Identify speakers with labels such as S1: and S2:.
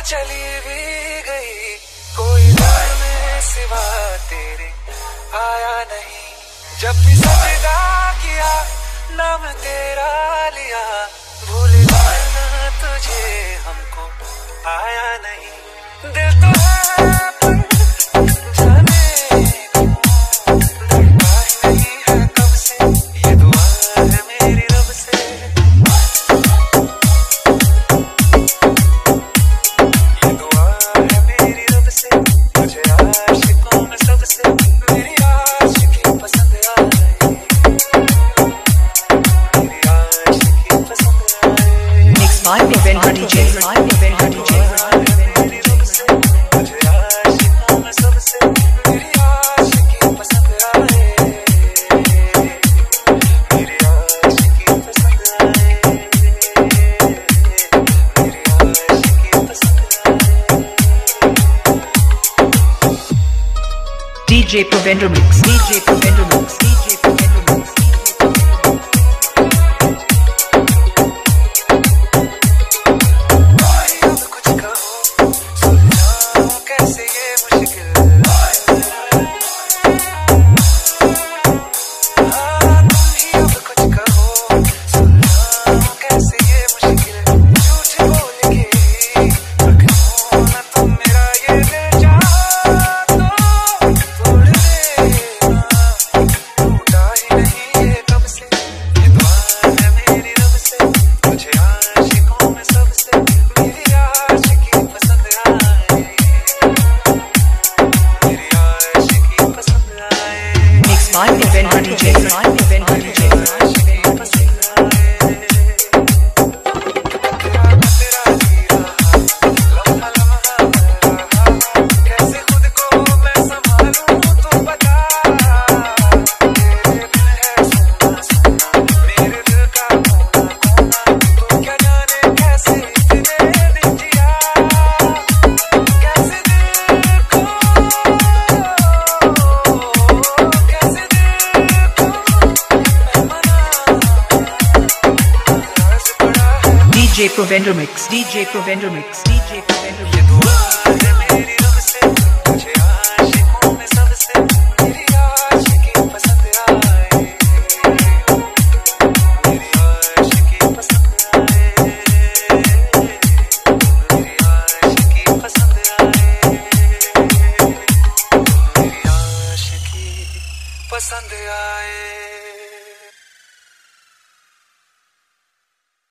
S1: चली भी गई, कोई दिल में सिवा तेरे आया नहीं। जब भी सजदा किया नाम तेरा लिया, भूल जाना तुझे हमको आया नहीं। दिल तो है पर जाने धड़का ही नहीं है कब से, ये दुआ है मेरी रब से। ये दुआ है मेरी रब से, मुझे आशिकों में सबसे मेरी आशिकी पसंद आए, मेरी आशिकी पसंद आए।
S2: Mixed by Pravendra DJ.
S1: मेरी रब से, मुझे आशिकों में सबसे मेरी आशिकी पसंद आए, मेरी आशिकी पसंद आए, मेरी आशिकी पसंद आए।
S2: DJ Pravendra Mix. DJ Pravendra Mix. DJ Pravendra Mix.
S1: अब कुछ कहो सुलझाऊं कैसे ये मुश्किल, हाँ तुम ही अब कुछ कहो सुलझाऊं कैसे ये मुश्किल। झूठ बोल के रख लो ना तुम मेरा ये दिल, चाहो तो तोड़ देना, टूटा ही नहीं ये कब से। ये दुआ है मेरी रब से, मुझे आशिकों में सबसे मेरी आशिकी पसंद आए, मेरी आशिकी पसंद आए।
S2: Mixed by Pravendra DJ. Pravendra DJ.
S1: आशिकी पसंद आए। तेरा जी रहा लम्हा लम्हा रहा, कैसे खुद को मैं संभालूं तू बता। तेरे बिन है सोना सोना मेरे दिल का कोना कोना, तू क्या जाने कैसे इतने दिन जिया, कैसे दिल को, कैसे दिल को मैं मनाऊं। राज पड़ा है
S2: DJ Pravendra Mix. DJ Pravendra Mix. DJ Pravendra
S1: ये
S2: Mix.
S1: दुआ है मेरी रब से, मुझे आशिकों में सबसे मेरी आशिकी पसंद आए, मेरी आशिकी पसंद आए, मेरी आशिकी पसंद आए, मेरी आशिकी पसंद आए।